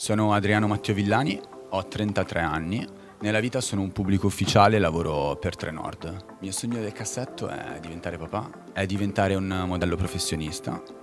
Sono Adriano Matteo Villani, ho 33 anni. Nella vita sono un pubblico ufficiale e lavoro per Trenord. Il mio sogno del cassetto è diventare papà, è diventare un modello professionista